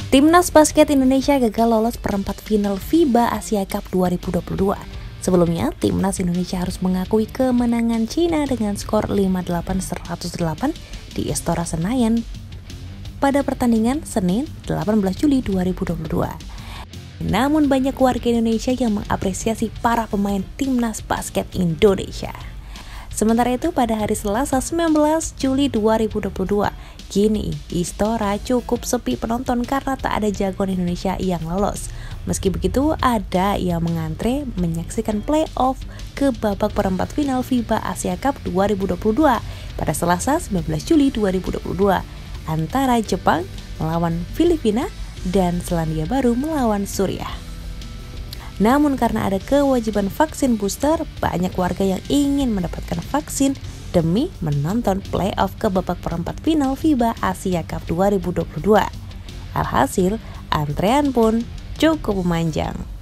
Timnas basket Indonesia gagal lolos perempat final FIBA Asia Cup 2022. Sebelumnya, Timnas Indonesia harus mengakui kemenangan Cina dengan skor 58-108 di Istora Senayan pada pertandingan Senin 18 Juli 2022. Namun banyak warga Indonesia yang mengapresiasi para pemain Timnas basket Indonesia. Sementara itu pada hari Selasa 19 Juli 2022, kini Istora cukup sepi penonton karena tak ada jagoan Indonesia yang lolos. Meski begitu, ada yang mengantre menyaksikan playoff ke babak perempat final FIBA Asia Cup 2022 pada Selasa 19 Juli 2022 antara Jepang melawan Filipina dan Selandia Baru melawan Suriah. Namun karena ada kewajiban vaksin booster, banyak warga yang ingin mendapatkan vaksin demi menonton playoff ke babak perempat final FIBA Asia Cup 2022. Alhasil, antrean pun cukup memanjang.